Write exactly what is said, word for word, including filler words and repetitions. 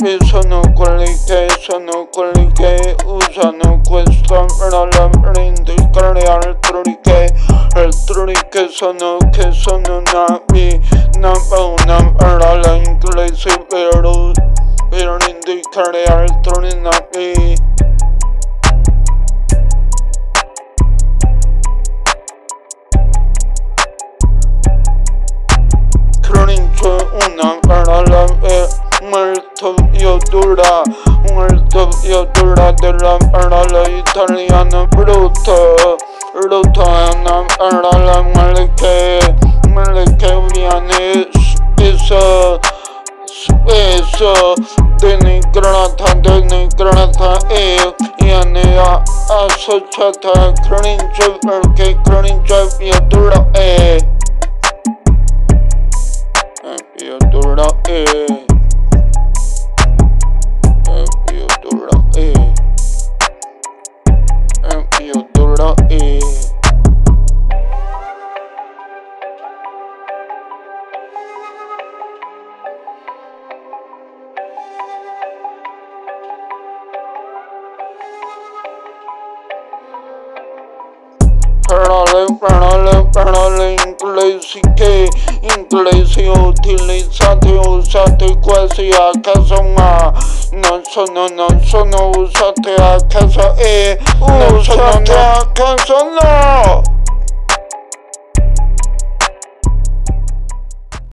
e sono quelli che sono quelli che usano questa parola per indicare altri che altri che sono che sono nati una parola inglese per, per indicare altri nati. Cringe una parola è molto più dura, molto più dura della parola italiana brutta. Brutta è una parola male che, male che viene spesso, spesso denigrata, denigrata e viene associata a cringe perché cringe più dura è. Più dura è, più dura è, più dura è. Parole, parole, parole inglesi che inglesi utilizzate, usate quasi a caso ma non sono, non sono usate a caso e usate a caso no!